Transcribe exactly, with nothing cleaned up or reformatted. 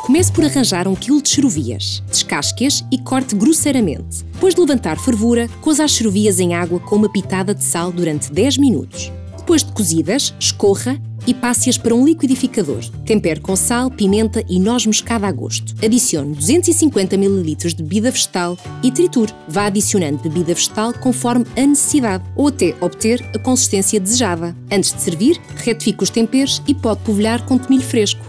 Comece por arranjar um quilo de cherovias. Descasque-as e corte grosseiramente. Depois de levantar fervura, coza as cherovias em água com uma pitada de sal durante dez minutos. Depois de cozidas, escorra e passe-as para um liquidificador. Tempere com sal, pimenta e noz moscada a gosto. Adicione duzentos e cinquenta mililitros de bebida vegetal e triture. Vá adicionando bebida vegetal conforme a necessidade ou até obter a consistência desejada. Antes de servir, retifique os temperos e pode polvilhar com tomilho fresco.